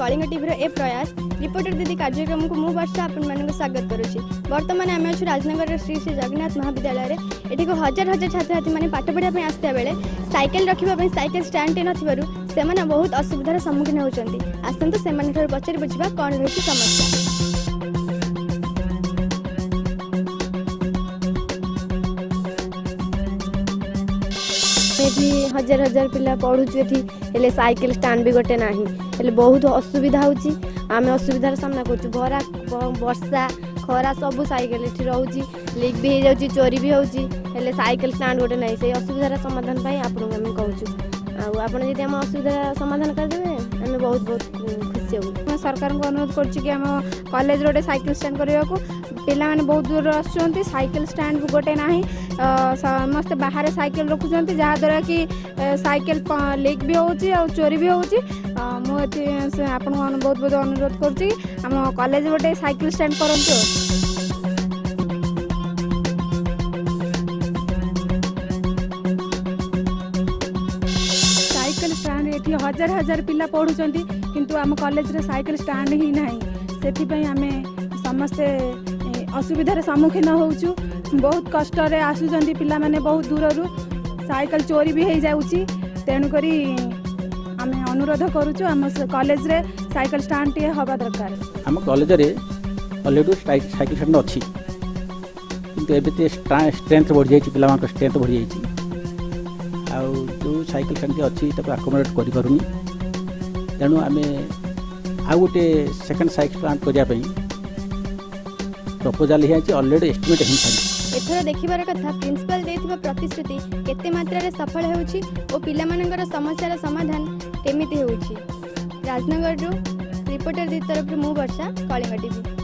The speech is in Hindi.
कलिंग टीवी ए प्रयास रिपोर्टर दीदी कार्यक्रम को मु वर्षा आपण स्वागत करुच्ची। बर्तमान आम अच्छे राजनगर श्री श्री जगन्नाथ महाविद्यालय एठी को हजार हजार छात्र छात्री मैंने पाठ पढ़ाई आसता बेले साइकेल रखा साइकेल स्टैंड नथिबारु बहुत असुविधार सम्मुखीन होती। आसतु से पचारि बुझा कौन रही समस्या। हजार हजार पिला पढ़ुचु एठी साइकेल स्टैंड भी गोटे ना बहुत असुविधा होची। आम असुविधार सामना करूँ भरा वर्षा खरा सब साइकेल एठी रहउची लीक भी हो जाउची चोरी भी होची साइकेल स्टैंड गोटे ना से असुविधार समाधान पाई आपन आम कहूँ आपन जदि आम असुविधा समाधान करदेवे आम बहुत बहुत खुशी हो। सरकार को अनुरोध करुच्ची कि आम कॉलेज रोड साइकेल स्टैंड करने को पिला माने बहुत दूर आसुचंती साइकेल स्टैंड भी गोटे ना समस्त बाहर साइकेल रखुचंती जहाँद्वारा कि साइकेल लीक भी होची और चोरी भी होची। मुझे आपन बहुत बहुत अनुरोध करुच्ची आम कॉलेज रोड साइकेल स्टैंड करंतु। साइकेल स्टैंड एठी हजार हजार पिला पढ़ुचंती किंतु आम कॉलेज रे साइकेल स्टैंड ही नहीं सेथिपई आमे समस्ते असुविधार सम्मुखीन होउछु। बहुत कष्ट रे आसुचंती पिला माने बहुत दूररू साइकेल चोरी भी हो जाउची तेणु करी आमे अनुरोध करूछु आम कॉलेज रे साइकेल स्टैंड टी हवा दरकार। आम कॉलेज रे ऑलरेडी साइकेल स्टैंड अछि किंतु एबे स्ट्रेंथ बढ़ जाई पिला मान स्ट्रेंथ बढ़ जाई आ जो साइकेल स्टैंड अछि ताको अकोमोडेट करि पारुनी तेणु आमे आ गोटे सेकंड साइकेल स्टैंड करिया पई प्रपोजल ही ऑलरेडी एस्टिमेट हो सारी। एथर देखिबार कथा प्रिंसिपल देथिबा प्रतिश्रुति केते मात्रा रे सफल होउची ओ पिला मानकर समस्यार समाधान केमिति होउची। राजनगर रिपोर्टर दी तरफ मु वर्षा कलिंग टीवी।